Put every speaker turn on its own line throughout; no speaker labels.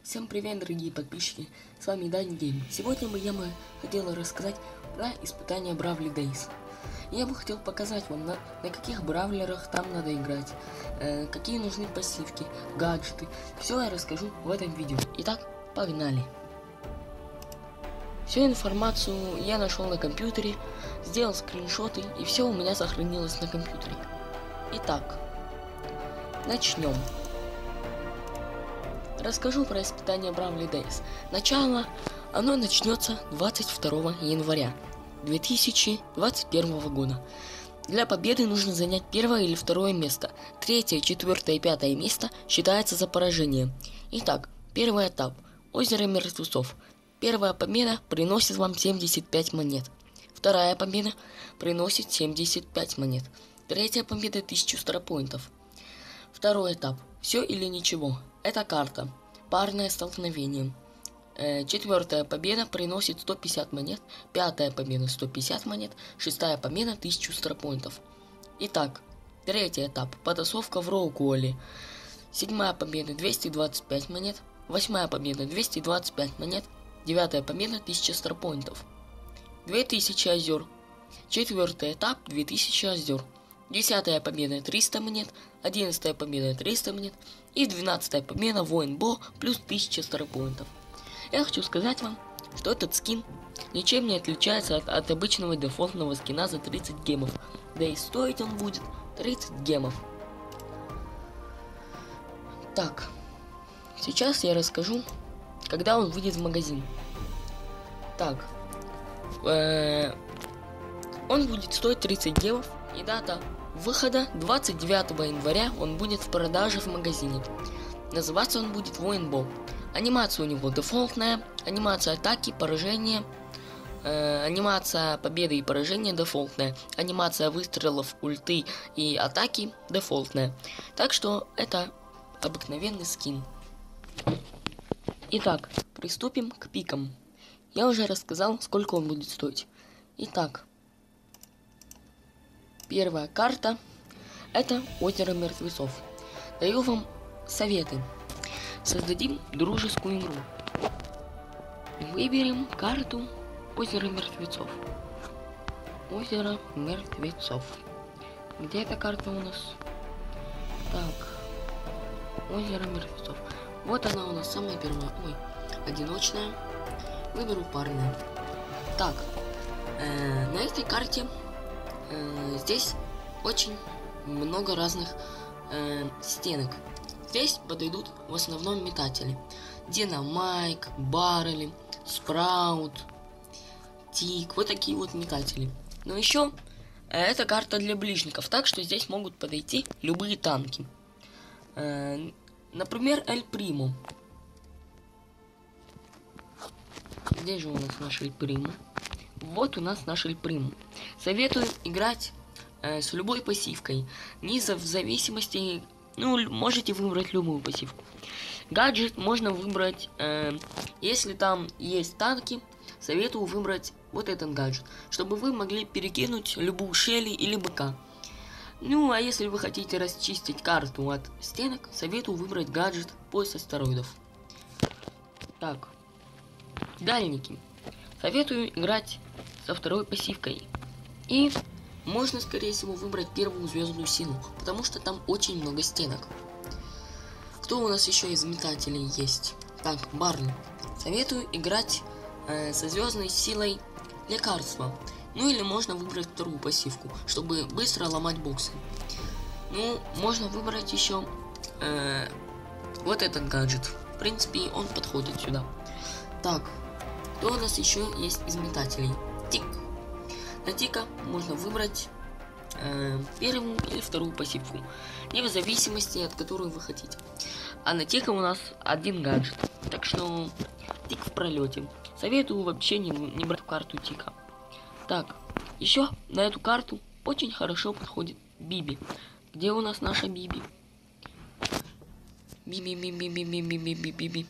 Всем привет, дорогие подписчики, с вами Дани Гейм. Сегодня я бы хотела рассказать про испытания Бравли Дейс. Я бы хотел показать вам, на каких бравлерах там надо играть, какие нужны пассивки, гаджеты. Все я расскажу в этом видео. Итак, погнали. Всю информацию я нашел на компьютере, сделал скриншоты, и все у меня сохранилось на компьютере. Итак, начнем. Расскажу про испытание Бравли Дейс. Начало оно начнется 22 января 2021 года. Для победы нужно занять первое или второе место. Третье, четвертое и пятое место считается за поражение. Итак, первый этап. Озеро мертвецов. Первая победа приносит вам 75 монет. Вторая победа приносит 75 монет. Третья победа 1000 старопоинтов. Второй этап. Все или ничего. Это карта. Парное столкновение. Четвертая победа приносит 150 монет. Пятая победа 150 монет. Шестая победа 1000 старопоинтов. Итак, третий этап. Потасовка в Роуколе. Седьмая победа 225 монет. Восьмая победа 225 монет. Девятая победа 1000 старопоинтов. 2000 озер. Четвертый этап 2000 озер. 10-я победа 300 монет, 11-я победа 300 монет и 12-я победа Воин Бо плюс 1000 старопоинтов. Я хочу сказать вам, что этот скин ничем не отличается от обычного дефолтного скина за 30 гемов, да и стоить он будет 30 гемов. Так, сейчас я расскажу, когда он выйдет в магазин. Так, он будет стоить 30 гемов, и дата выхода 29 января он будет в продаже в магазине. Называться он будет Воин Бо. Анимация у него дефолтная, анимация атаки, поражения, анимация победы и поражения дефолтная, анимация выстрелов, ульты и атаки дефолтная. Так что это обыкновенный скин. Итак, приступим к пикам. Я уже рассказал, сколько он будет стоить. Итак, первая карта — это озеро мертвецов. Даю вам советы. Создадим дружескую игру. Выберем карту озеро мертвецов. Озеро мертвецов. Где эта карта у нас? Так, озеро мертвецов. Вот она у нас самая первая. Ой, одиночная. Выберу парная. Так, на этой карте здесь очень много разных стенок. Здесь подойдут в основном метатели. Динамайк, Баррели, Спраут, Тик. Вот такие вот метатели. Но еще это карта для ближников, так что здесь могут подойти любые танки. Например, Эль Приму. Где же у нас наш Эль Приму? Вот у нас наш Эль Приму. Советую играть с любой пассивкой. Не в зависимости... Ну, можете выбрать любую пассивку. Гаджет можно выбрать... если там есть танки, советую выбрать вот этот гаджет, чтобы вы могли перекинуть любую Шелли или БК. Ну, а если вы хотите расчистить карту от стенок, советую выбрать гаджет пояс астероидов. Так. Дальники. Советую играть со второй пассивкой. И можно, скорее всего, выбрать первую звездную силу, потому что там очень много стенок. Кто у нас еще из метателей есть? Так, Барли. Советую играть со звездной силой лекарства. Ну или можно выбрать вторую пассивку, чтобы быстро ломать боксы. Ну, можно выбрать еще вот этот гаджет. В принципе, он подходит сюда. Так, кто у нас еще есть из метателей? Тик. На Тика можно выбрать первую или вторую пассивку, не в зависимости от которой вы хотите. А на Тика у нас один гаджет, так что Тик в пролете. Советую вообще не брать карту Тика. Так, еще на эту карту очень хорошо подходит Биби. Где у нас наша Биби? Биби.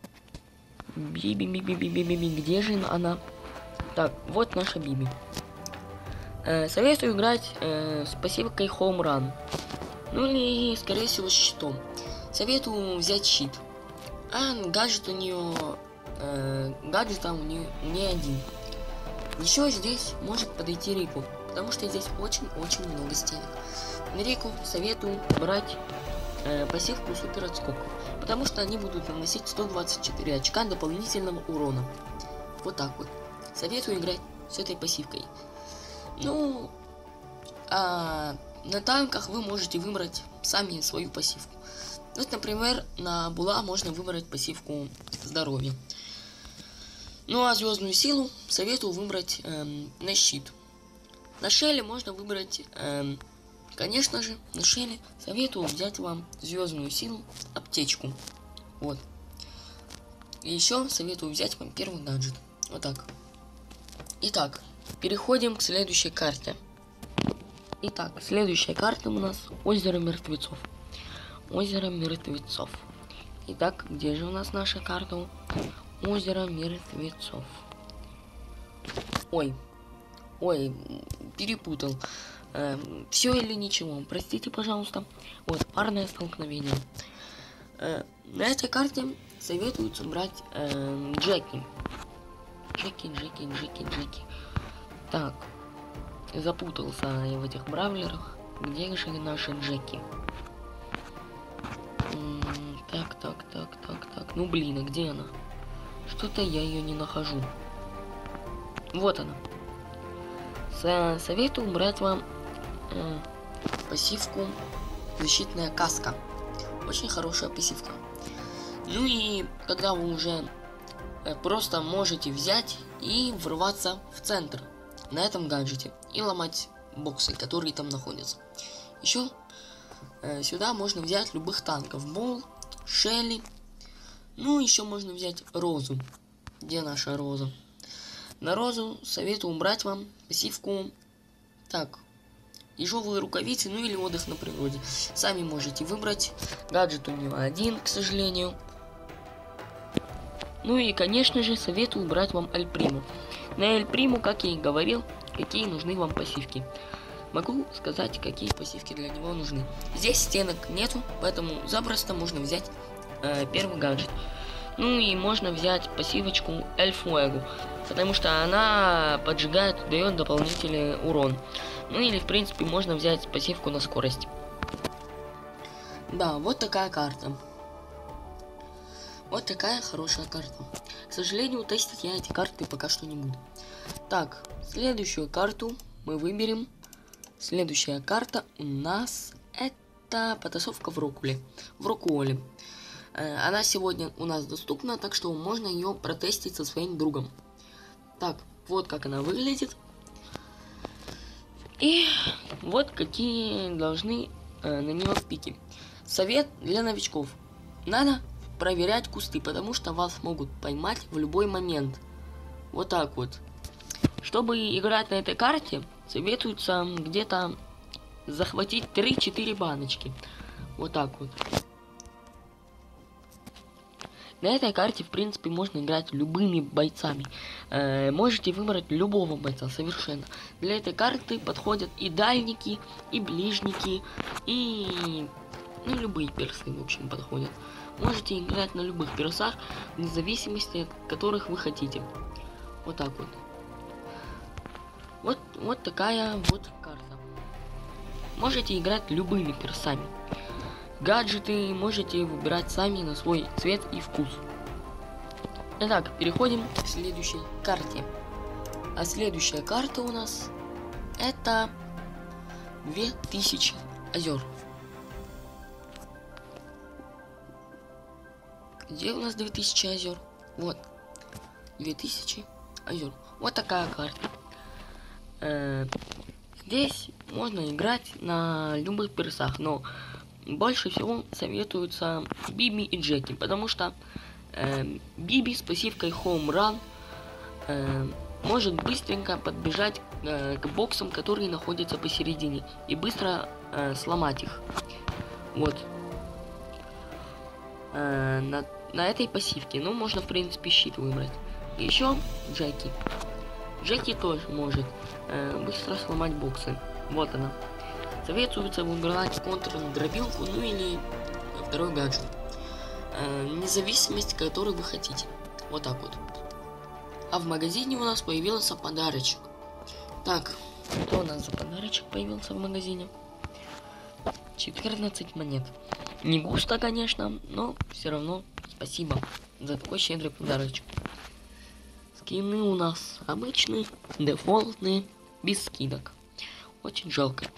Биби, где же она? Так, вот наша Биби. Советую играть с пассивкой Home Run. Ну или, скорее всего, с щитом. Советую взять щит. А гаджет у нее... гаджет там у нее один. Еще здесь может подойти Рику, потому что здесь очень-очень много стенок. На Рику советую брать пассивку супер отскок, потому что они будут наносить 124 очка дополнительного урона. Вот так вот. Советую играть с этой пассивкой. Ну, а на танках вы можете выбрать сами свою пассивку. Вот, например, на Була можно выбрать пассивку здоровья. Ну а звездную силу советую выбрать на щит. На Шелле можно выбрать, конечно же, на Шелле советую взять вам звездную силу, аптечку. Вот. И еще советую взять вам первый гаджет. Вот так. Итак, переходим к следующей карте. Итак, следующая карта у нас озеро мертвецов. Озеро мертвецов. Итак, где же у нас наша карта? Озеро мертвецов. Ой, перепутал. Все или ничего. Простите, пожалуйста. Вот, парное столкновение. На этой карте советуется брать Джеки. Джеки. Так, запутался я в этих бравлерах. Где же наши Джеки? Так. Ну блин, а где она? Что-то я ее не нахожу. Вот она. Советую брать вам пассивку защитная каска. Очень хорошая пассивка. Ну и когда вы уже просто можете взять и врываться в центр на этом гаджете и ломать боксы, которые там находятся. Еще сюда можно взять любых танков. Бол, Шелли. Ну, еще можно взять Розу. Где наша Роза? На Розу советую убрать вам пассивку. Так, ежовые рукавицы, ну или отдых на природе. Сами можете выбрать. Гаджет у него один, к сожалению. Ну и, конечно же, советую убрать вам Эль Приму. На Эль Приму, как я и говорил, какие нужны вам пассивки. Могу сказать, какие пассивки для него нужны. Здесь стенок нету, поэтому запросто можно взять первый гаджет. Ну и можно взять пассивочку Эль Фуэгу, потому что она поджигает, дает дополнительный урон. Ну или в принципе можно взять пассивку на скорость. Да, вот такая карта. Вот такая хорошая карта. К сожалению, тестить я эти карты пока что не буду. Так, следующую карту мы выберем. Следующая карта у нас это потасовка в Рокуоле. Она сегодня у нас доступна, так что можно ее протестить со своим другом. Так, вот как она выглядит. И вот какие должны на нее пики. Совет для новичков. Надо проверять кусты, потому что вас могут поймать в любой момент. Вот так вот. Чтобы играть на этой карте, советуется где-то захватить 3-4 баночки. Вот так вот. На этой карте, в принципе, можно играть любыми бойцами. Можете выбрать любого бойца совершенно. Для этой карты подходят и дальники, и ближники, и ну, любые персы, в общем, подходят. Можете играть на любых персах, вне зависимости от которых вы хотите. Вот так вот. Вот такая вот карта. Можете играть любыми персами. Гаджеты можете выбирать сами на свой цвет и вкус. Итак, переходим к следующей карте. А следующая карта у нас это 2000 озер. Где у нас 2000 озер? Вот. 2000 озер. Вот такая карта. Здесь можно играть на любых персах, но больше всего советуются Биби и Джеки, потому что Биби с пассивкой Home Run может быстренько подбежать к боксам, которые находятся посередине, и быстро сломать их. Вот. На этой пассивке, ну, можно, в принципе, щит выбрать. И еще Джеки. Джеки тоже может быстро сломать боксы. Вот она. Советуется выбирать контрдробилку, ну или второй гаджет. независимость, которую вы хотите. Вот так вот. А в магазине у нас появился подарочек. Так, что у нас за подарочек появился в магазине? 14 монет. Не густо, конечно, но все равно спасибо за такой щедрый подарочек. Скины у нас обычные, дефолтные, без скидок. Очень жалко.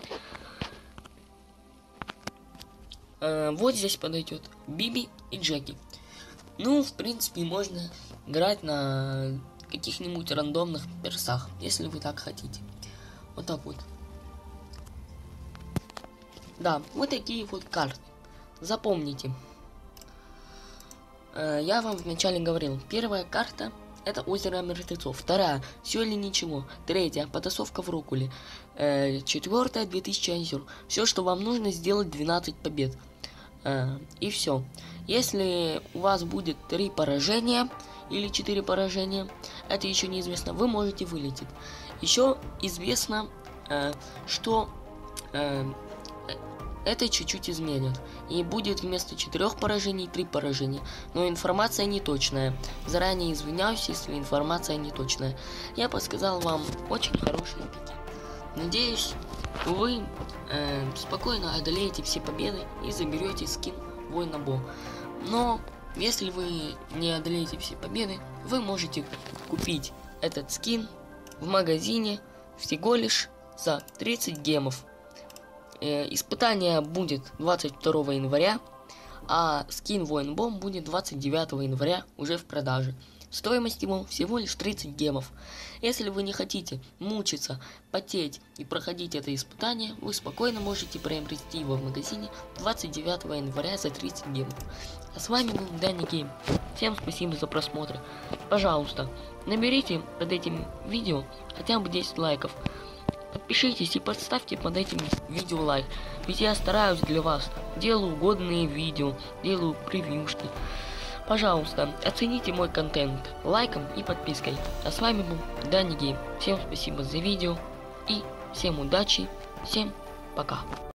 Вот здесь подойдет Биби и Джеки. Ну, в принципе, можно играть на каких-нибудь рандомных персах, если вы так хотите. Вот так вот. Да, вот такие вот карты. Запомните. Я вам вначале говорил, первая карта — это озеро мертвецов. Вторая — все или ничего. Третья — потасовка в Рокуле. Четвертая — 2000 озер. Все, что вам нужно, сделать 12 побед. И все. Если у вас будет 3 поражения или 4 поражения, это еще неизвестно, вы можете вылететь. Еще известно, что это чуть-чуть изменят. И будет вместо 4 поражений 3 поражения. Но информация не точная. Заранее извиняюсь, если информация не точная. Я подсказал вам очень хорошие пики. Надеюсь, вы спокойно одолеете все победы и заберете скин Воина Бо. Но если вы не одолеете все победы, вы можете купить этот скин в магазине всего лишь за 30 гемов. Испытание будет 22 января, а скин Воин Бом будет 29 января уже в продаже. Стоимость его всего лишь 30 гемов. Если вы не хотите мучиться, потеть и проходить это испытание, вы спокойно можете приобрести его в магазине 29 января за 30 гемов. А с вами был Данни Гейм. Всем спасибо за просмотр. Пожалуйста, наберите под этим видео хотя бы 10 лайков. Подпишитесь и поставьте под этим видео лайк. Ведь я стараюсь для вас. Делаю годные видео, делаю превьюшки. Пожалуйста, оцените мой контент лайком и подпиской. А с вами был Данни Гейм. Всем спасибо за видео и всем удачи. Всем пока.